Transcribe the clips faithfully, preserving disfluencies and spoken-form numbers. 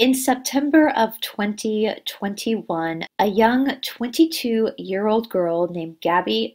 In September of twenty twenty-one, a young twenty-two-year-old girl named Gabby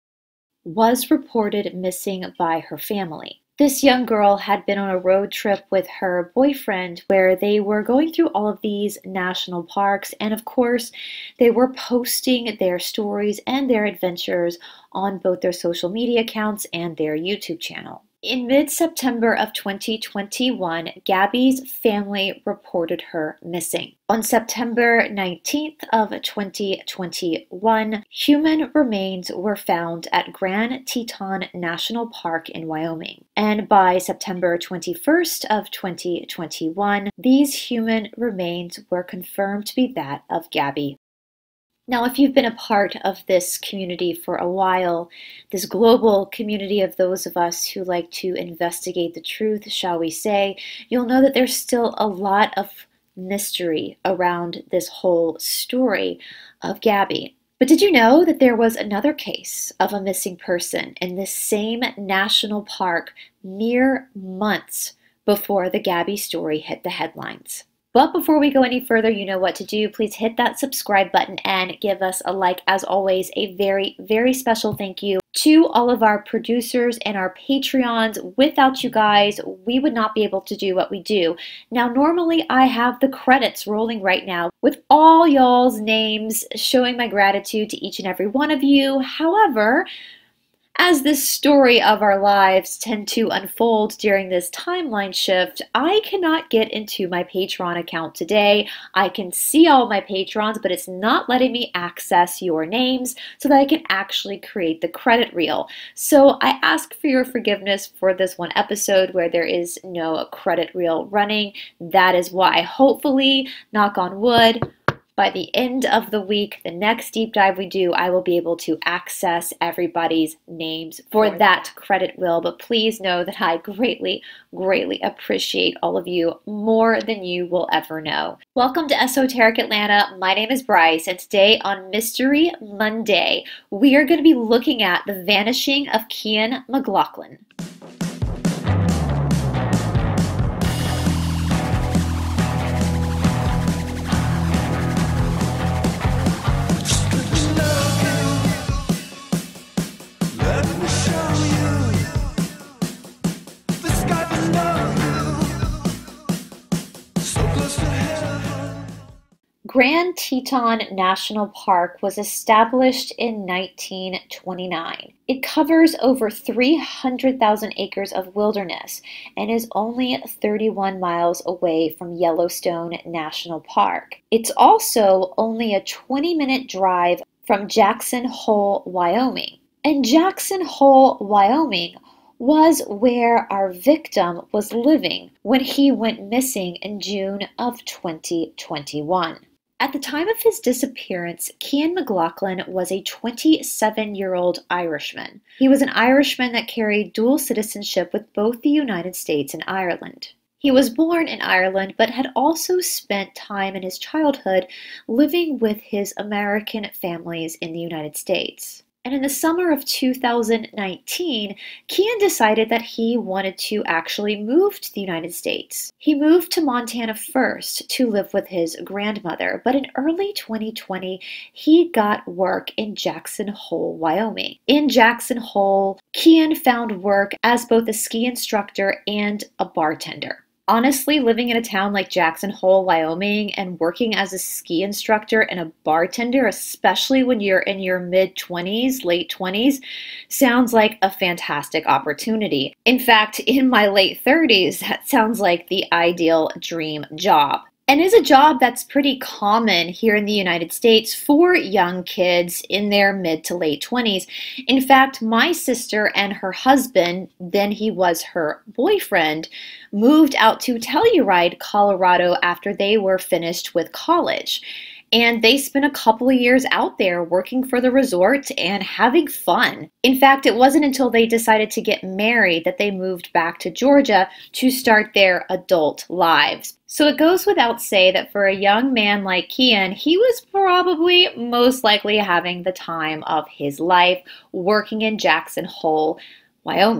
was reported missing by her family. This young girl had been on a road trip with her boyfriend where they were going through all of these national parks, and of course, they were posting their stories and their adventures on both their social media accounts and their YouTube channel. In mid-September of twenty twenty-one, Gabby's family reported her missing. On September nineteenth of twenty twenty-one, human remains were found at Grand Teton National Park in Wyoming. And by September twenty-first of twenty twenty-one, these human remains were confirmed to be that of Gabby. Now, if you've been a part of this community for a while, this global community of those of us who like to investigate the truth, shall we say, you'll know that there's still a lot of mystery around this whole story of Gabby. But did you know that there was another case of a missing person in this same national park mere months before the Gabby story hit the headlines? But before we go any further, you know what to do. Please hit that subscribe button and give us a like. As always, a very, very special thank you to all of our producers and our Patreons. Without you guys, we would not be able to do what we do. Now, normally I have the credits rolling right now with all y'all's names showing my gratitude to each and every one of you. However, as this story of our lives tend to unfold during this timeline shift, I cannot get into my Patreon account today. I can see all my patrons, but it's not letting me access your names so that I can actually create the credit reel. So I ask for your forgiveness for this one episode where there is no credit reel running. That is why, hopefully, knock on wood, by the end of the week, the next deep dive we do, I will be able to access everybody's names for that credit reel. But please know that I greatly, greatly appreciate all of you more than you will ever know. Welcome to Esoteric Atlanta. My name is Bryce, and today on Mystery Monday, we are going to be looking at the vanishing of Cian McLaughlin. Grand Teton National Park was established in nineteen twenty-nine. It covers over three hundred thousand acres of wilderness and is only thirty-one miles away from Yellowstone National Park. It's also only a twenty minute drive from Jackson Hole, Wyoming. And Jackson Hole, Wyoming was where our victim was living when he went missing in June of twenty twenty-one. At the time of his disappearance, Cian McLaughlin was a twenty-seven-year-old Irishman. He was an Irishman that carried dual citizenship with both the United States and Ireland. He was born in Ireland, but had also spent time in his childhood living with his American families in the United States. And in the summer of two thousand nineteen, Cian decided that he wanted to actually move to the United States. He moved to Montana first to live with his grandmother, but in early twenty twenty, he got work in Jackson Hole, Wyoming. In Jackson Hole, Cian found work as both a ski instructor and a bartender. Honestly, living in a town like Jackson Hole, Wyoming, and working as a ski instructor and a bartender, especially when you're in your mid-twenties, late twenties, sounds like a fantastic opportunity. In fact, in my late thirties, that sounds like the ideal dream job. And is a job that's pretty common here in the United States for young kids in their mid to late twenties. In fact, my sister and her husband, then he was her boyfriend, moved out to Telluride, Colorado after they were finished with college. And they spent a couple of years out there working for the resort and having fun. In fact, it wasn't until they decided to get married that they moved back to Georgia to start their adult lives. So it goes without say that for a young man like Cian, he was probably most likely having the time of his life working in Jackson Hole, Wyoming.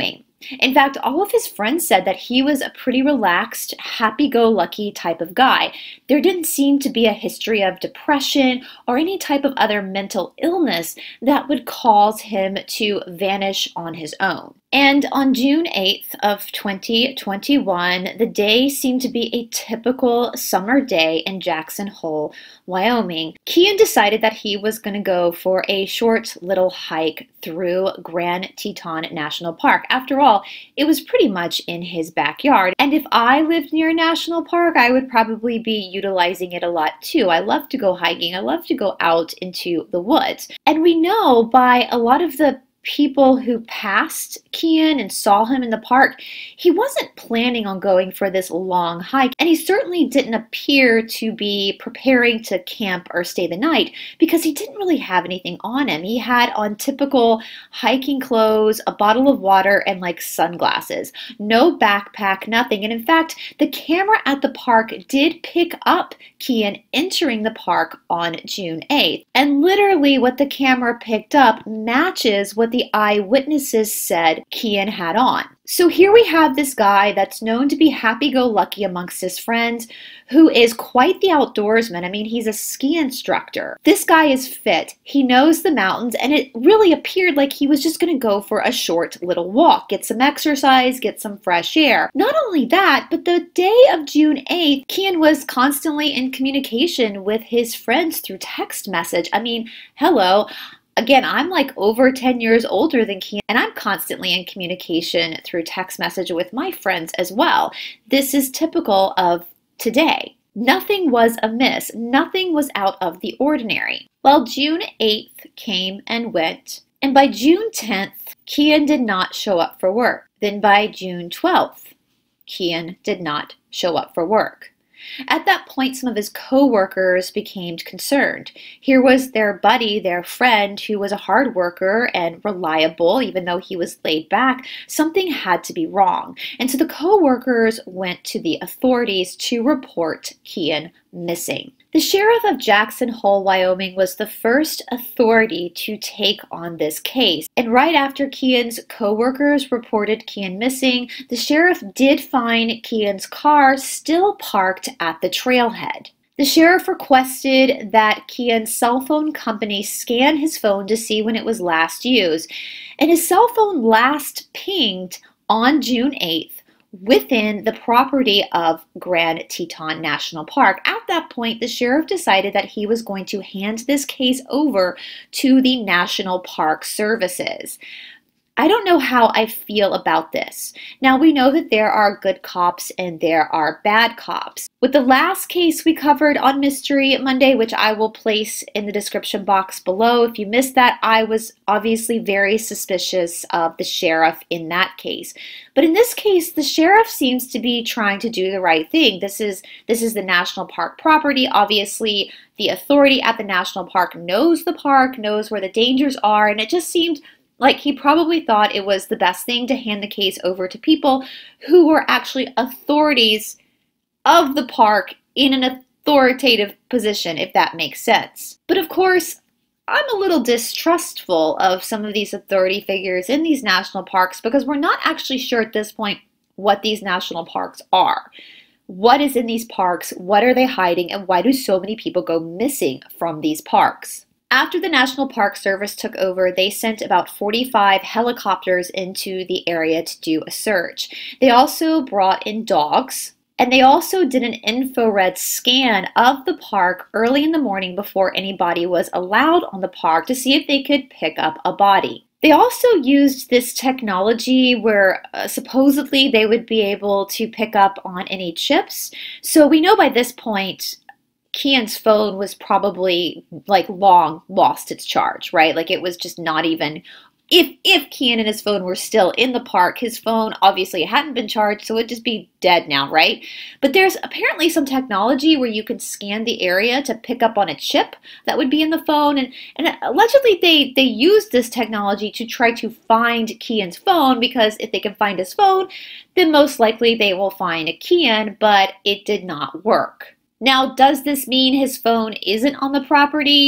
In fact, all of his friends said that he was a pretty relaxed, happy-go-lucky type of guy. There didn't seem to be a history of depression or any type of other mental illness that would cause him to vanish on his own. And on June eighth of twenty twenty-one, the day seemed to be a typical summer day in Jackson Hole, Wyoming. Cian decided that he was going to go for a short little hike through Grand Teton National Park. After all, it was pretty much in his backyard. And if I lived near a national park, I would probably be utilizing it a lot too. I love to go hiking. I love to go out into the woods. And we know by a lot of the people who passed Cian and saw him in the park, he wasn't planning on going for this long hike, and he certainly didn't appear to be preparing to camp or stay the night because he didn't really have anything on him. He had on typical hiking clothes, a bottle of water, and like sunglasses. No backpack, nothing. And in fact, the camera at the park did pick up Cian entering the park on June eighth. And literally what the camera picked up matches what the eyewitnesses said Cian had on. So here we have this guy that's known to be happy-go-lucky amongst his friends, who is quite the outdoorsman. I mean, he's a ski instructor. This guy is fit. He knows the mountains, and it really appeared like he was just going to go for a short little walk, get some exercise, get some fresh air. Not only that, but the day of June eighth, Cian was constantly in communication with his friends through text message. I mean, hello. Again, I'm like over ten years older than Cian, and I'm constantly in communication through text message with my friends as well. This is typical of today. Nothing was amiss. Nothing was out of the ordinary. Well, June eighth came and went, and by June tenth, Cian did not show up for work. Then by June twelfth, Cian did not show up for work. At that point, some of his co-workers became concerned. Here was their buddy, their friend, who was a hard worker and reliable, even though he was laid back. Something had to be wrong. And so the co-workers went to the authorities to report Cian missing. The sheriff of Jackson Hole, Wyoming, was the first authority to take on this case. And right after Cian's co-workers reported Cian missing, the sheriff did find Cian's car still parked at the trailhead. The sheriff requested that Cian's cell phone company scan his phone to see when it was last used. And his cell phone last pinged on June eighth. Within the property of Grand Teton National Park. At that point, the sheriff decided that he was going to hand this case over to the National Park Services. I don't know how I feel about this. Now, we know that there are good cops and there are bad cops. With the last case we covered on Mystery Monday, which I will place in the description box below, if you missed that, I was obviously very suspicious of the sheriff in that case. But in this case, the sheriff seems to be trying to do the right thing. This is, this is the National Park property. Obviously, the authority at the National Park knows the park, knows where the dangers are, and it just seemed like he probably thought it was the best thing to hand the case over to people who were actually authorities of the park in an authoritative position, if that makes sense. But of course, I'm a little distrustful of some of these authority figures in these national parks because we're not actually sure at this point what these national parks are. What is in these parks? What are they hiding? And why do so many people go missing from these parks? After the National Park Service took over, they sent about forty-five helicopters into the area to do a search. They also brought in dogs, and they also did an infrared scan of the park early in the morning before anybody was allowed on the park to see if they could pick up a body. They also used this technology where uh, supposedly they would be able to pick up on any chips. So we know by this point Cian's phone was probably like long lost its charge, right? Like it was just not even, if if Cian and his phone were still in the park, his phone obviously hadn't been charged, so it'd just be dead now, right? But there's apparently some technology where you can scan the area to pick up on a chip that would be in the phone, and, and allegedly they, they used this technology to try to find Cian's phone, because if they can find his phone, then most likely they will find Cian, but it did not work. Now, does this mean his phone isn't on the property?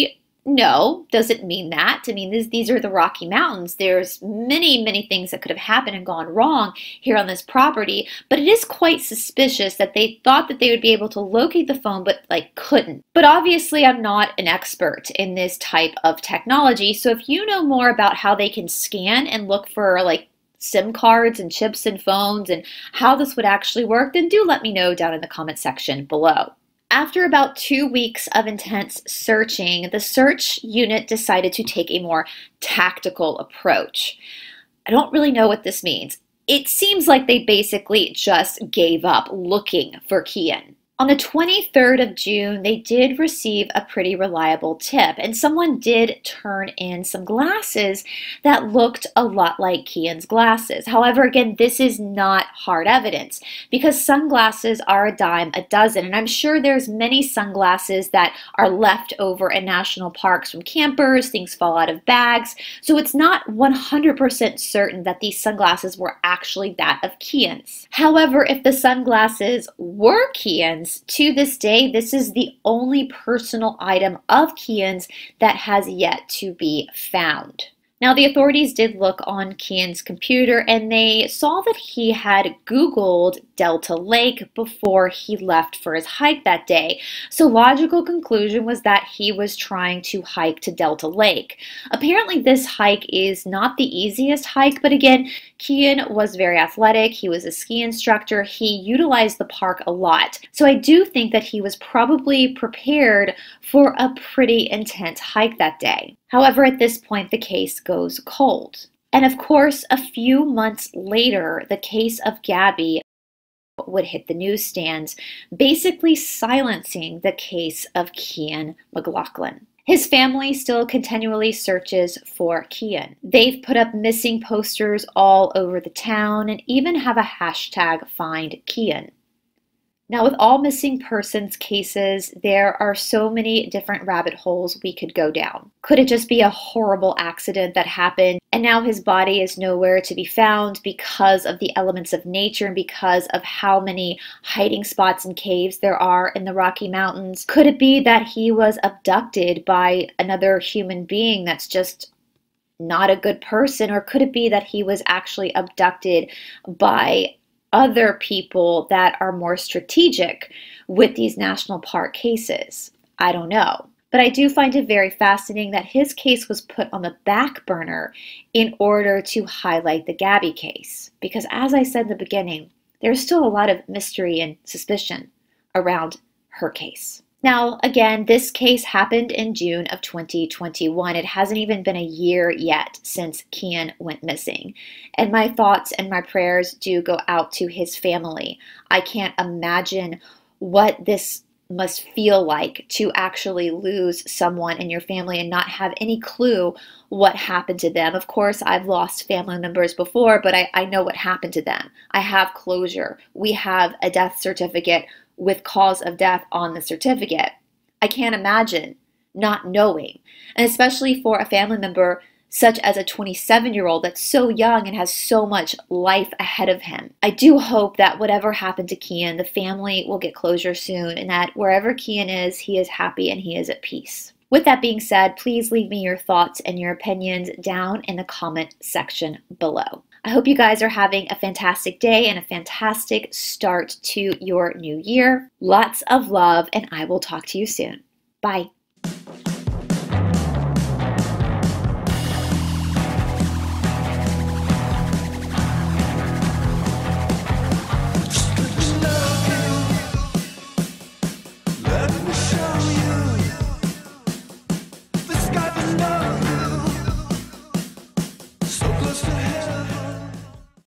No, doesn't mean that. I mean, this, these are the Rocky Mountains. There's many, many things that could have happened and gone wrong here on this property, but it is quite suspicious that they thought that they would be able to locate the phone, but like couldn't. But obviously, I'm not an expert in this type of technology, so if you know more about how they can scan and look for like SIM cards and chips in phones and how this would actually work, then do let me know down in the comment section below. After about two weeks of intense searching, the search unit decided to take a more tactical approach. I don't really know what this means. It seems like they basically just gave up looking for Cian. On the twenty-third of June, they did receive a pretty reliable tip, and someone did turn in some glasses that looked a lot like Cian's glasses. However, again, this is not hard evidence because sunglasses are a dime a dozen, and I'm sure there's many sunglasses that are left over in national parks from campers, things fall out of bags, so it's not one hundred percent certain that these sunglasses were actually that of Cian's. However, if the sunglasses were Cian's, to this day, this is the only personal item of Cian's that has yet to be found. Now, the authorities did look on Cian's computer and they saw that he had Googled Delta Lake before he left for his hike that day. So logical conclusion was that he was trying to hike to Delta Lake. Apparently this hike is not the easiest hike, but again, Cian was very athletic. He was a ski instructor. He utilized the park a lot. So I do think that he was probably prepared for a pretty intense hike that day. However, at this point, the case goes cold. And of course, a few months later, the case of Gabby would hit the newsstands, basically silencing the case of Cian McLaughlin. His family still continually searches for Cian. They've put up missing posters all over the town and even have a hashtag Find Cian. Now, with all missing persons cases, there are so many different rabbit holes we could go down. Could it just be a horrible accident that happened and now his body is nowhere to be found because of the elements of nature and because of how many hiding spots and caves there are in the Rocky Mountains? Could it be that he was abducted by another human being that's just not a good person? Or could it be that he was actually abducted by other people that are more strategic with these national park cases? I don't know. But I do find it very fascinating that his case was put on the back burner in order to highlight the Gabby case. Because as I said in the beginning, there's still a lot of mystery and suspicion around her case. Now, again, this case happened in June of twenty twenty-one. It hasn't even been a year yet since Cian went missing. And my thoughts and my prayers do go out to his family. I can't imagine what this must feel like to actually lose someone in your family and not have any clue what happened to them. Of course, I've lost family members before, but I, I know what happened to them. I have closure. We have a death certificate with cause of death on the certificate. I can't imagine not knowing, and especially for a family member such as a twenty-seven-year-old that's so young and has so much life ahead of him. I do hope that whatever happened to Cian, the family will get closure soon, and that wherever Cian is, he is happy and he is at peace. With that being said, please leave me your thoughts and your opinions down in the comment section below. I hope you guys are having a fantastic day and a fantastic start to your new year. Lots of love, and I will talk to you soon. Bye. Close to